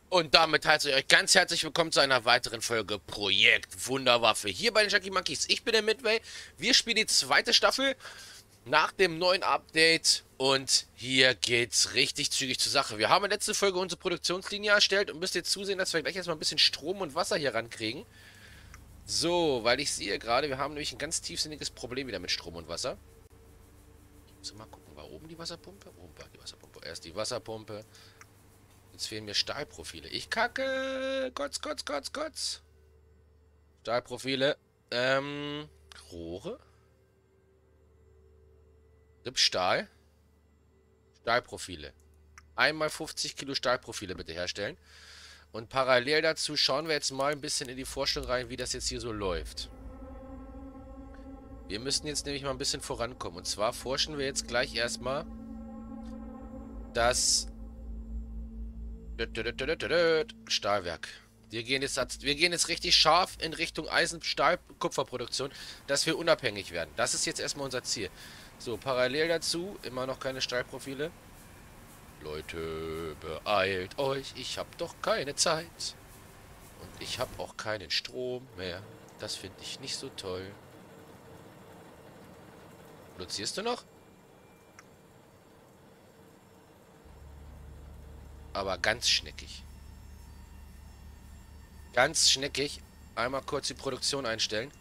Und damit heiße ich euch ganz herzlich willkommen zu einer weiteren Folge Projekt Wunderwaffe hier bei den Jackie Monkeys. Ich bin der Midway. Wir spielen die zweite Staffel nach dem neuen Update und hier geht's richtig zügig zur Sache. Wir haben in der letzten Folge unsere Produktionslinie erstellt und müsst jetzt zusehen, dass wir gleich erstmal ein bisschen Strom und Wasser hier rankriegen. So, weil ich sehe gerade, wir haben nämlich ein ganz tiefsinniges Problem wieder mit Strom und Wasser. Ich muss mal gucken, war oben die Wasserpumpe? Oben war die Wasserpumpe. Erst die Wasserpumpe. Jetzt fehlen mir Stahlprofile. Ich kacke. Kotz, kotz, kotz, kotz. Stahlprofile. Rohre. Rippstahl. Stahlprofile. Einmal 50 Kilo Stahlprofile bitte herstellen. Und parallel dazu schauen wir jetzt mal ein bisschen in die Forschung rein, wie das jetzt hier so läuft. Wir müssen jetzt nämlich mal ein bisschen vorankommen. Und zwar forschen wir jetzt gleich erstmal das Stahlwerk. Wir gehen jetzt richtig scharf in Richtung Eisen-Stahl-Kupferproduktion, dass wir unabhängig werden. Das ist jetzt erstmal unser Ziel. So, parallel dazu immer noch keine Stahlprofile. Leute, beeilt euch. Ich habe doch keine Zeit. Und ich habe auch keinen Strom mehr. Das finde ich nicht so toll. Produzierst du noch? Aber ganz schneckig. Ganz schneckig. Einmal kurz die Produktion einstellen.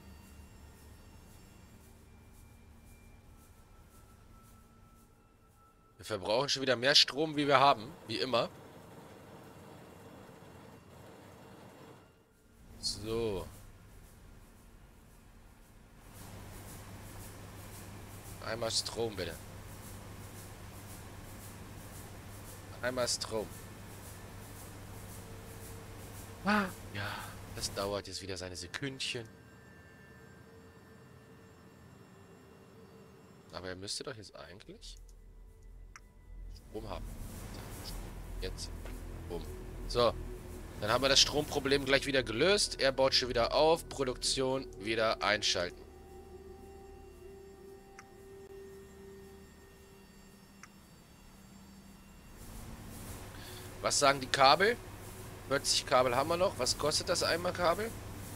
Wir verbrauchen schon wieder mehr Strom, wie wir haben. Wie immer. So. Einmal Strom, bitte. Einmal Strom. Ja, das dauert jetzt wieder seine Sekündchen. Aber er müsste doch jetzt eigentlich Strom haben. Jetzt. Bumm. So. Dann haben wir das Stromproblem gleich wieder gelöst. Er baut schon wieder auf. Produktion wieder einschalten. Was sagen die Kabel? 40 Kabel haben wir noch. Was kostet das einmal Kabel?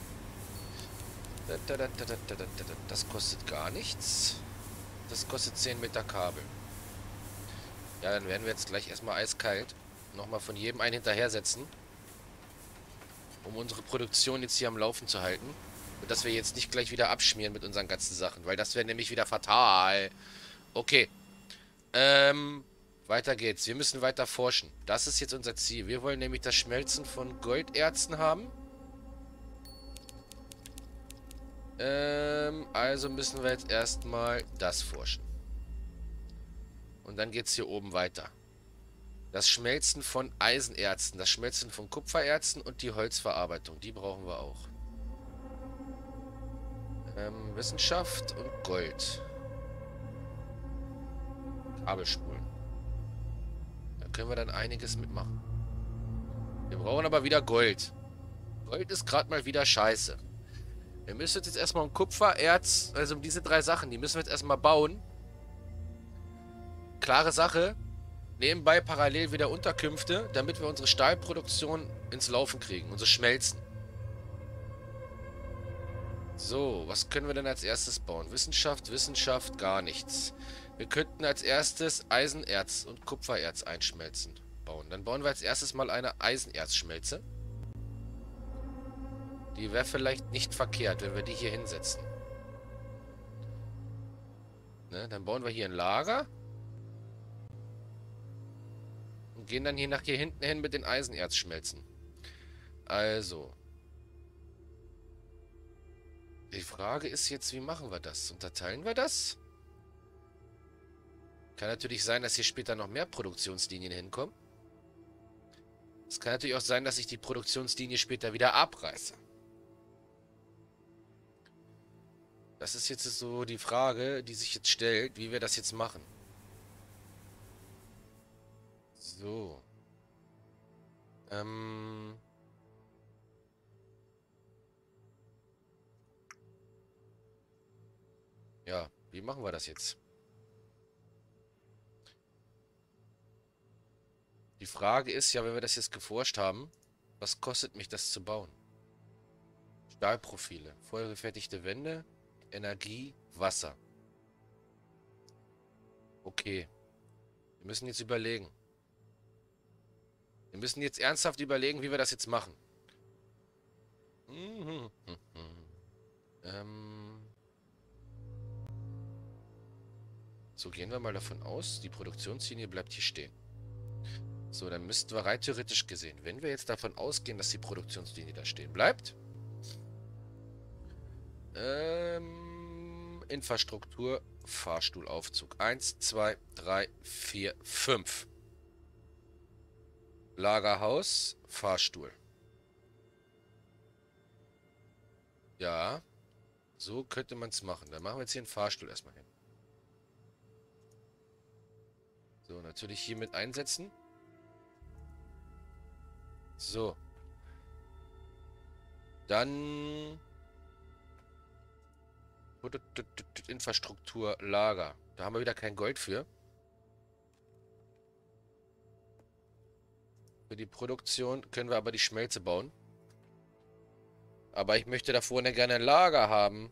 Das kostet gar nichts. Das kostet 10 Meter Kabel. Ja, dann werden wir jetzt gleich erstmal eiskalt nochmal von jedem einen hinterher setzen. Um unsere Produktion jetzt hier am Laufen zu halten. Und dass wir jetzt nicht gleich wieder abschmieren mit unseren ganzen Sachen. Weil das wäre nämlich wieder fatal. Okay. Weiter geht's. Wir müssen weiter forschen. Das ist jetzt unser Ziel. Wir wollen nämlich das Schmelzen von Golderzen haben. Also müssen wir jetzt erstmal das forschen. Und dann geht's hier oben weiter. Das Schmelzen von Eisenerzen, das Schmelzen von Kupfererzen und die Holzverarbeitung. Die brauchen wir auch. Wissenschaft und Gold. Kabelspulen. Da können wir dann einiges mitmachen. Wir brauchen aber wieder Gold. Gold ist gerade mal wieder scheiße. Wir müssen jetzt erstmal um Kupfererz, also um diese drei Sachen, die müssen wir jetzt erstmal bauen. Klare Sache. Nebenbei parallel wieder Unterkünfte, damit wir unsere Stahlproduktion ins Laufen kriegen, unsere Schmelzen. So, was können wir denn als erstes bauen? Wissenschaft, Wissenschaft, gar nichts. Wir könnten als erstes Eisenerz und Kupfererz einschmelzen bauen. Dann bauen wir als erstes mal eine Eisenerzschmelze. Die wäre vielleicht nicht verkehrt, wenn wir die hier hinsetzen. Ne, dann bauen wir hier ein Lager. Und gehen dann hier nach hier hinten hin mit den Eisenerzschmelzen. Also. Die Frage ist jetzt, wie machen wir das? Unterteilen wir das? Kann natürlich sein, dass hier später noch mehr Produktionslinien hinkommen. Es kann natürlich auch sein, dass ich die Produktionslinie später wieder abreiße. Das ist jetzt so die Frage, die sich jetzt stellt, wie wir das jetzt machen. So. Ja, wie machen wir das jetzt? Die Frage ist ja, wenn wir das jetzt geforscht haben, was kostet mich das zu bauen? Stahlprofile, vorgefertigte Wände, Energie, Wasser. Okay, wir müssen jetzt überlegen. Wir müssen jetzt ernsthaft überlegen, wie wir das jetzt machen. So, gehen wir mal davon aus, die Produktionslinie bleibt hier stehen. So, dann müssten wir rein theoretisch gesehen, wenn wir jetzt davon ausgehen, dass die Produktionslinie da stehen bleibt. Infrastruktur, Fahrstuhlaufzug. 1, 2, 3, 4, 5. Lagerhaus, Fahrstuhl. Ja, so könnte man es machen. Dann machen wir jetzt hier einen Fahrstuhl erstmal hin. So, natürlich hier mit einsetzen. So. Dann Infrastruktur, Lager. Da haben wir wieder kein Gold für. Für die Produktion können wir aber die Schmelze bauen. Aber ich möchte da vorne gerne ein Lager haben.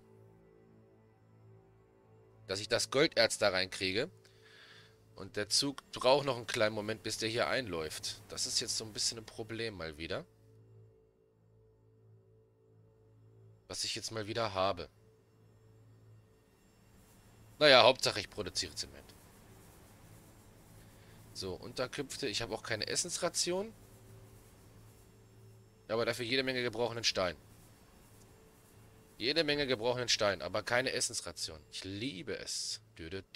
Dass ich das Golderz da reinkriege. Und der Zug braucht noch einen kleinen Moment, bis der hier einläuft. Das ist jetzt so ein bisschen ein Problem mal wieder. Was ich jetzt mal wieder habe. Naja, Hauptsache ich produziere Zement. So, Unterkünfte. Ich habe auch keine Essensration. Aber dafür jede Menge gebrochenen Stein. Jede Menge gebrochenen Stein, aber keine Essensration. Ich liebe es. Jetzt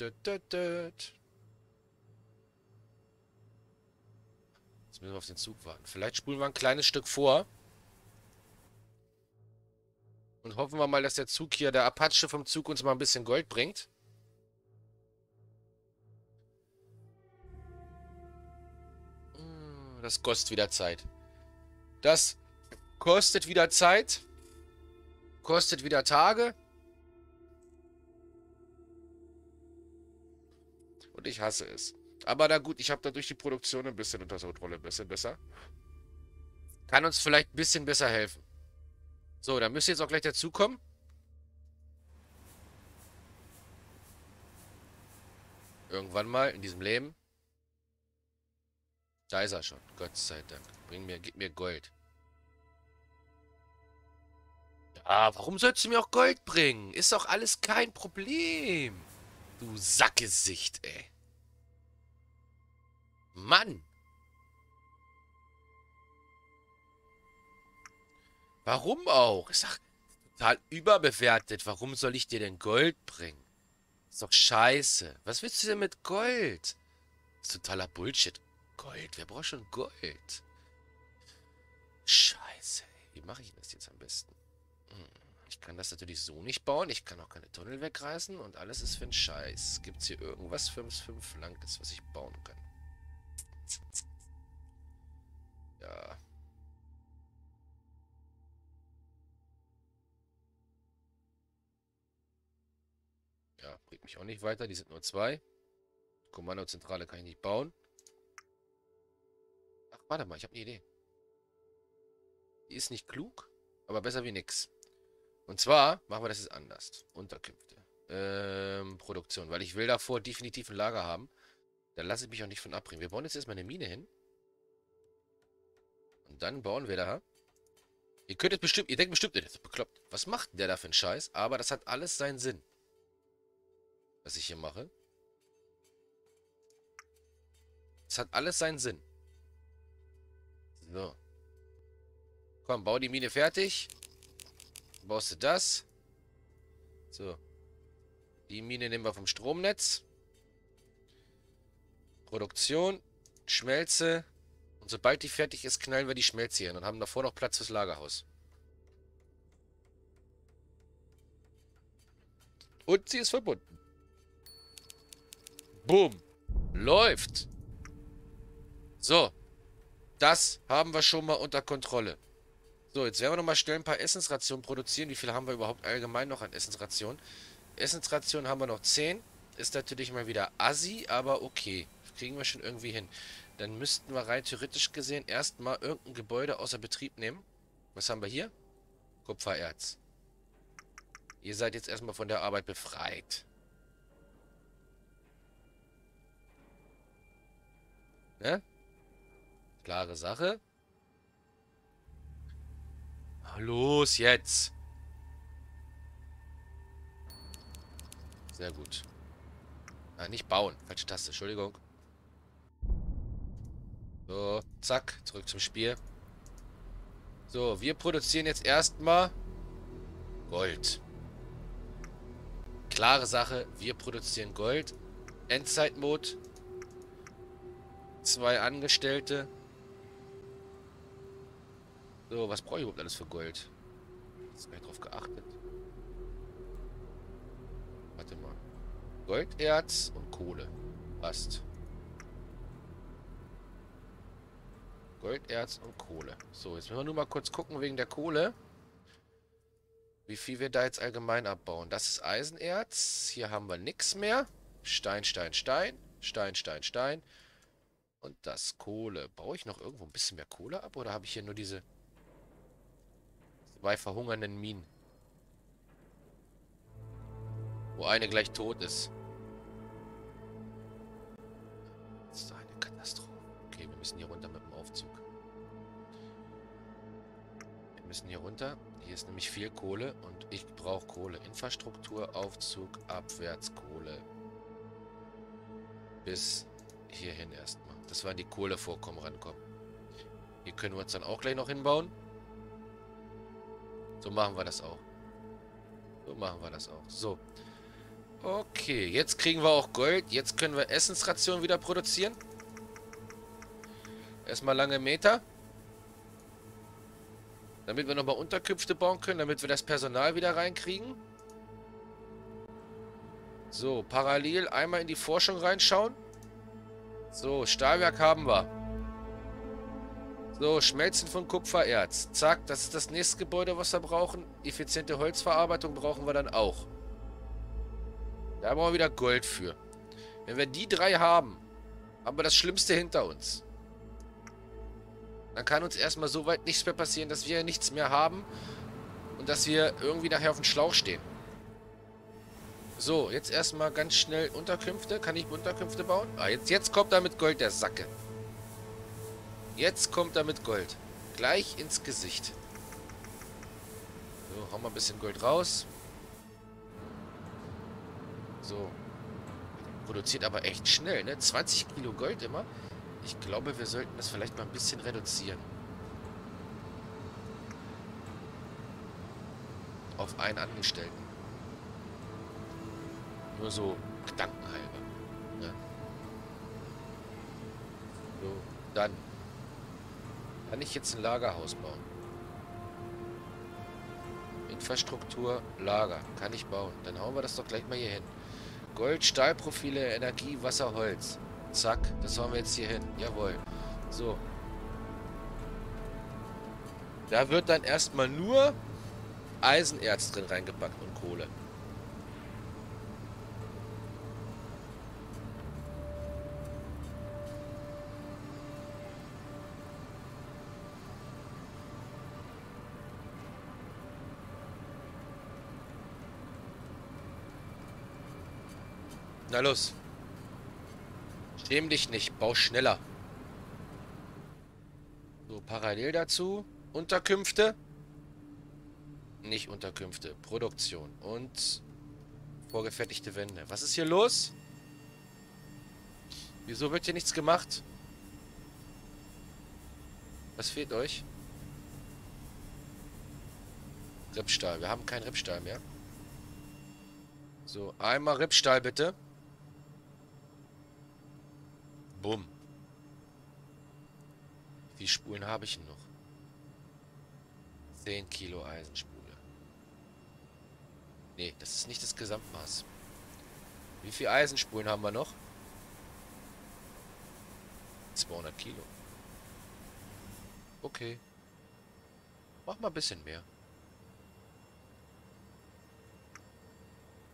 müssen wir auf den Zug warten. Vielleicht spulen wir ein kleines Stück vor. Und hoffen wir mal, dass der Zug hier, der Apache vom Zug, uns mal ein bisschen Gold bringt. Das kostet wieder Zeit. Das kostet wieder Zeit. Kostet wieder Tage. Und ich hasse es. Aber na gut, ich habe dadurch die Produktion ein bisschen unter Kontrolle. Ein bisschen besser. Kann uns vielleicht ein bisschen besser helfen. So, dann müsste jetzt auch gleich dazukommen. Irgendwann mal in diesem Leben. Da ist er schon. Gott sei Dank. Gib mir Gold. Ja, warum sollst du mir auch Gold bringen? Ist doch alles kein Problem. Du Sackgesicht, ey. Mann. Warum auch? Ist doch total überbewertet. Warum soll ich dir denn Gold bringen? Ist doch scheiße. Was willst du denn mit Gold? Ist totaler Bullshit. Gold. Wer braucht schon Gold? Scheiße. Ey. Wie mache ich das jetzt am besten? Ich kann das natürlich so nicht bauen. Ich kann auch keine Tunnel wegreißen. Und alles ist für einen Scheiß. Gibt es hier irgendwas 5 lang ist, was ich bauen kann? Ja. Ja, bringt mich auch nicht weiter. Die sind nur 2. Kommandozentrale kann ich nicht bauen. Ach, warte mal, ich habe eine Idee. Die ist nicht klug, aber besser wie nix. Und zwar machen wir das jetzt anders. Unterkünfte. Produktion. Weil ich will davor definitiv ein Lager haben. Da lasse ich mich auch nicht von abbringen. Wir bauen jetzt erstmal eine Mine hin. Und dann bauen wir da. Ihr könnt jetzt bestimmt, ihr denkt bestimmt, das ist bekloppt. Was macht der da für einen Scheiß? Aber das hat alles seinen Sinn. Was ich hier mache. Das hat alles seinen Sinn. So. Komm, bau die Mine fertig. Baust du das. So. Die Mine nehmen wir vom Stromnetz. Produktion. Schmelze. Und sobald die fertig ist, knallen wir die Schmelze hier hin und haben davor noch Platz fürs Lagerhaus. Und sie ist verbunden. Boom. Läuft. So. Das haben wir schon mal unter Kontrolle. So, jetzt werden wir nochmal schnell ein paar Essensrationen produzieren. Wie viel haben wir überhaupt allgemein noch an Essensrationen? Essensrationen haben wir noch 10. Ist natürlich mal wieder assi, aber okay. Das kriegen wir schon irgendwie hin. Dann müssten wir rein theoretisch gesehen erstmal irgendein Gebäude außer Betrieb nehmen. Was haben wir hier? Kupfererz. Ihr seid jetzt erstmal von der Arbeit befreit. Ne? Klare Sache. Los jetzt. Sehr gut. Ah, nicht bauen. Falsche Taste. Entschuldigung. So, zack. Zurück zum Spiel. So, wir produzieren jetzt erstmal Gold. Klare Sache. Wir produzieren Gold. Endzeitmod. 2 Angestellte. So, was brauche ich überhaupt alles für Gold? Jetzt gar nicht drauf geachtet. Warte mal. Golderz und Kohle. Passt. Golderz und Kohle. So, jetzt müssen wir nur mal kurz gucken wegen der Kohle. Wie viel wir da jetzt allgemein abbauen. Das ist Eisenerz. Hier haben wir nichts mehr. Stein, Stein, Stein. Stein, Stein, Stein. Und das Kohle. Baue ich noch irgendwo ein bisschen mehr Kohle ab? Oder habe ich hier nur diese 2 verhungernden Minen? Wo eine gleich tot ist. Das ist eine Katastrophe. Okay, wir müssen hier runter mit dem Aufzug. Wir müssen hier runter. Hier ist nämlich viel Kohle und ich brauche Kohle. Infrastruktur, Aufzug, abwärts Kohle. Bis hierhin erstmal. Das waren die Kohlevorkommen rankommen. Hier können wir uns dann auch gleich noch hinbauen. So machen wir das auch. So machen wir das auch. So. Okay, jetzt kriegen wir auch Gold. Jetzt können wir Essensrationen wieder produzieren. Erstmal lange Meter. Damit wir nochmal Unterkünfte bauen können, damit wir das Personal wieder reinkriegen. So, parallel einmal in die Forschung reinschauen. So, Stahlwerk haben wir. So, Schmelzen von Kupfererz. Zack, das ist das nächste Gebäude, was wir brauchen. Effiziente Holzverarbeitung brauchen wir dann auch. Da brauchen wir wieder Gold für. Wenn wir die 3 haben, haben wir das Schlimmste hinter uns. Dann kann uns erstmal so weit nichts mehr passieren, dass wir nichts mehr haben und dass wir irgendwie nachher auf dem Schlauch stehen. So, jetzt erstmal ganz schnell Unterkünfte. Kann ich Unterkünfte bauen? Ah, jetzt kommt da mit Gold der Sacke. Jetzt kommt er mit Gold. Gleich ins Gesicht. So, hauen wir ein bisschen Gold raus. So. Produziert aber echt schnell, ne? 20 Kilo Gold immer. Ich glaube, wir sollten das vielleicht mal ein bisschen reduzieren. Auf einen Angestellten. Nur so gedankenhalber. Ne? So, dann. Kann ich jetzt ein Lagerhaus bauen? Infrastruktur, Lager. Kann ich bauen. Dann hauen wir das doch gleich mal hier hin. Gold, Stahlprofile, Energie, Wasser, Holz. Zack, das hauen wir jetzt hier hin. Jawohl. So. Da wird dann erstmal nur Eisenerz drin reingepackt und Kohle. Na los. Schäm dich nicht, bau schneller. So, parallel dazu. Unterkünfte. Nicht Unterkünfte. Produktion. Und vorgefertigte Wände. Was ist hier los? Wieso wird hier nichts gemacht? Was fehlt euch? Rippstahl. Wir haben keinen Rippstahl mehr. So, einmal Rippstahl bitte. Bumm. Wie viele Spulen habe ich denn noch? 10 Kilo Eisenspule. Nee, das ist nicht das Gesamtmaß. Wie viele Eisenspulen haben wir noch? 200 Kilo. Okay. Mach mal ein bisschen mehr.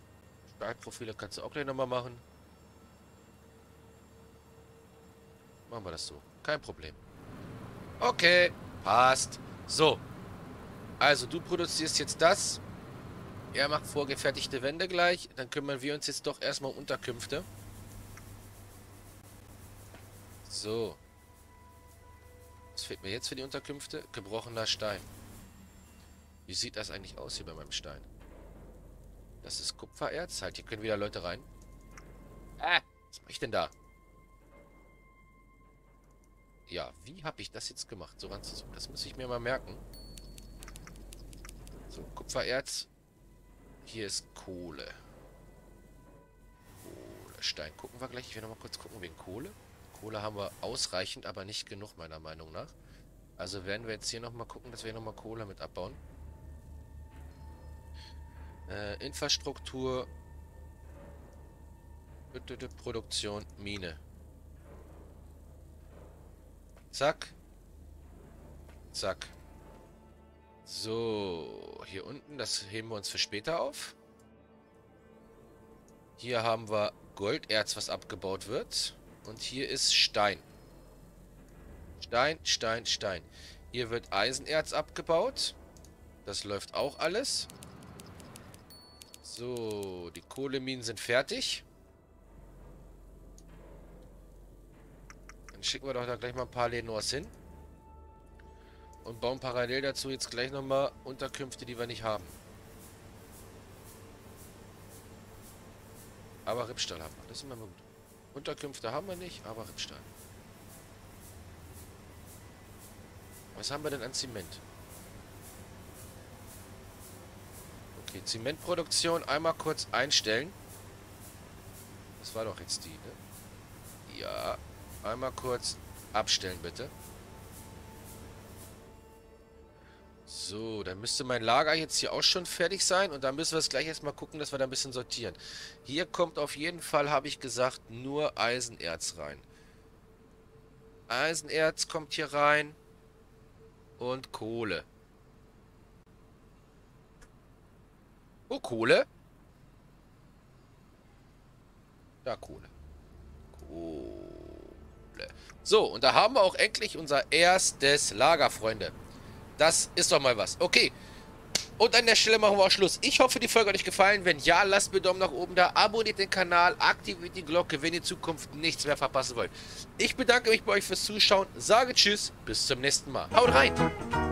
Stahlprofile kannst du auch gleich nochmal machen. Machen wir das so. Kein Problem. Okay, passt. So. Also, du produzierst jetzt das. Er macht vorgefertigte Wände gleich. Dann kümmern wir uns jetzt doch erstmal um Unterkünfte. So. Was fehlt mir jetzt für die Unterkünfte? Gebrochener Stein. Wie sieht das eigentlich aus hier bei meinem Stein? Das ist Kupfererz. Halt, hier können wieder Leute rein. Was mache ich denn da? Ja, wie habe ich das jetzt gemacht? So ranzusuchen. Das muss ich mir mal merken. So, Kupfererz. Hier ist Kohle. Kohle, Stein. Gucken wir gleich. Ich will nochmal kurz gucken wegen Kohle. Kohle haben wir ausreichend, aber nicht genug, meiner Meinung nach. Also werden wir jetzt hier nochmal gucken, dass wir nochmal Kohle mit abbauen. Infrastruktur. Produktion, Mine. Zack. Zack. So, hier unten, das heben wir uns für später auf. Hier haben wir Golderz, was abgebaut wird. Und hier ist Stein. Stein, Stein, Stein. Hier wird Eisenerz abgebaut. Das läuft auch alles. So, die Kohleminen sind fertig. Dann schicken wir doch da gleich mal ein paar Lenors hin. Und bauen parallel dazu jetzt gleich nochmal Unterkünfte, die wir nicht haben. Aber Rippstahl haben wir. Das ist immer gut. Unterkünfte haben wir nicht, aber Rippstahl. Was haben wir denn an Zement? Okay, Zementproduktion einmal kurz einstellen. Das war doch jetzt die, ne? Ja, einmal kurz abstellen, bitte. So, dann müsste mein Lager jetzt hier auch schon fertig sein. Und dann müssen wir es gleich erstmal gucken, dass wir da ein bisschen sortieren. Hier kommt auf jeden Fall, habe ich gesagt, nur Eisenerz rein. Eisenerz kommt hier rein. Und Kohle. Oh, Kohle. Da, Kohle. Kohle. So, und da haben wir auch endlich unser erstes Lager, Freunde. Das ist doch mal was. Okay. Und an der Stelle machen wir auch Schluss. Ich hoffe, die Folge hat euch gefallen. Wenn ja, lasst mir einen Daumen nach oben da. Abonniert den Kanal, aktiviert die Glocke, wenn ihr in Zukunft nichts mehr verpassen wollt. Ich bedanke mich bei euch fürs Zuschauen. Sage Tschüss. Bis zum nächsten Mal. Haut rein.